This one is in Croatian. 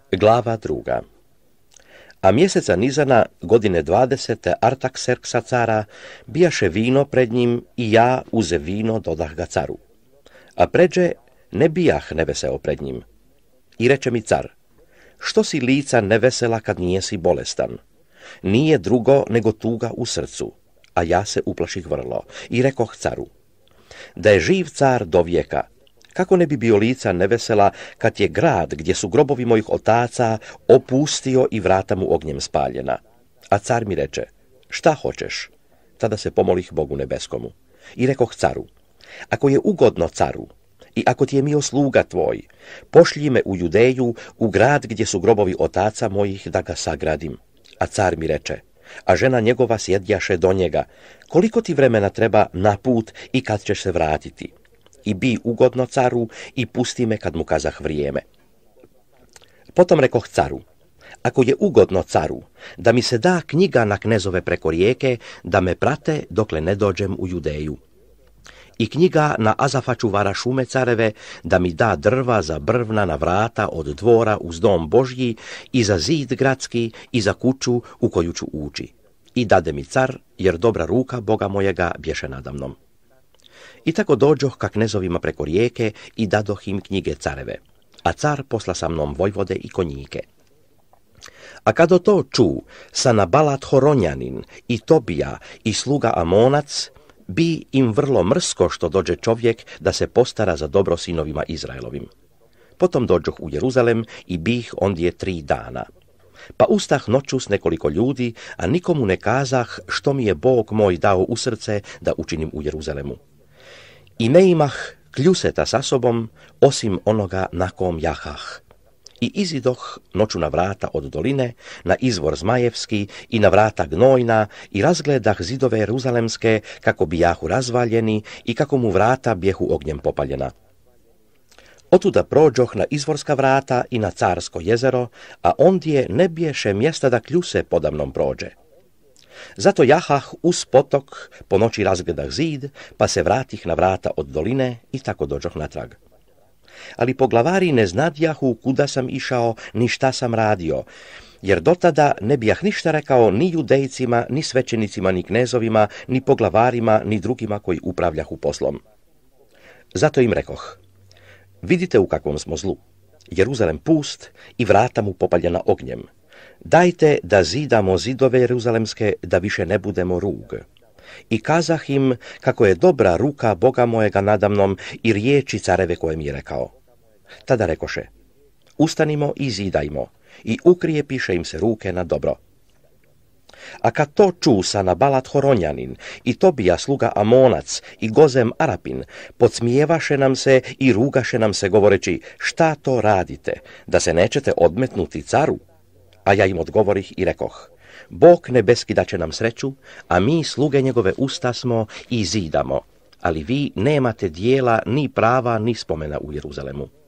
Glava 2. A mjeseca Nizana, godine 20. Artakserksa cara, bijaše vino pred njim i ja uze vino dodah ga caru. A pređe ne bijah neveseo pred njim. I reče mi car, što si lica nevesela kad nijesi bolestan? Nije drugo nego tuga u srcu, a ja se uplaših vrlo i rekoh caru, da je živ car do vijeka, kako ne bi bio lica nevesela kad je grad gdje su grobovi mojih otaca opustio i vrata mu ognjem spaljena. A car mi reče, šta hoćeš? Tada se pomolih Bogu nebeskomu i rekoh caru, ako je ugodno caru i ako ti je mio sluga tvoj, pošlji me u Judeju, u grad gdje su grobovi otaca mojih, da ga sagradim. A car mi reče, a žena njegova sjedjaše do njega, koliko ti vremena treba na put i kad ćeš se vratiti? I bi ugodno caru i pusti me kad mu kazah vrijeme. Potom rekoh caru, ako je ugodno caru, da mi se da knjiga na knezove preko rijeke, da me prate dokle ne dođem u Judeju. I knjiga na Azafa čuvara šume careve, da mi da drva za brvna na vrata od dvora uz dom Božji i za zid gradski i za kuću u koju ću ući. I dade mi car, jer dobra ruka Boga mojega bješe nadamnom. I tako dođoh ka knezovima preko rijeke i dadoh im knjige careve, a car posla sa mnom vojvode i konjike. A kada to ču Sanabalat Horonjanin i Tobija i sluga Amonac, bi im vrlo mrsko što dođe čovjek da se postara za dobro sinovima Izraelovim. Potom dođoh u Jeruzalem i bih ondje 3 dana. Pa ustah noću s nekoliko ljudi, a nikomu ne kazah što mi je Bog moj dao u srce da učinim u Jeruzalemu. I ne imah kljuseta sa sobom, osim onoga na kom jahah. I izidoh noću na vrata od doline, na izvor Zmajevski i na vrata Gnojna i razgledah zidove Jeruzalemske kako bijahu razvaljeni i kako mu vrata bjehu ognjem popaljena. Otuda prođoh na izvorska vrata i na Carsko jezero, a ondje ne biješe mjesta da kljuse podamnom prođe. Zato jahah uz potok, po noći razgledah zid, pa se vratih na vrata od doline i tako dođoh natrag. Ali poglavari ne znadjahu kuda sam išao, ni šta sam radio, jer dotada ne bijah ništa rekao ni judejcima, ni svećenicima, ni knezovima, ni poglavarima, ni drugima koji upravljahu poslom. Zato im rekoh, vidite u kakvom smo zlu, Jeruzalem pust i vrata mu popaljena ognjem. Dajte da zidamo zidove Jeruzalemske, da više ne budemo rug. I kazah im kako je dobra ruka Boga mojega nadamnom i riječi careve koje mi je rekao. Tada rekoše, ustanimo i zidajmo, i ukrijepiše im se ruke na dobro. A kad to ču Sanabalat Horonjanin i Tobija sluga Amonac i Gozem Arapin, podsmijevaše nam se i rugaše nam se govoreći, šta to radite, da se nećete odmetnuti caru? A ja im odgovorih i rekoh, Bog nebeski daće nam sreću, a mi sluge njegove usta smo i zidamo, ali vi nemate dijela ni prava ni spomena u Jeruzalemu.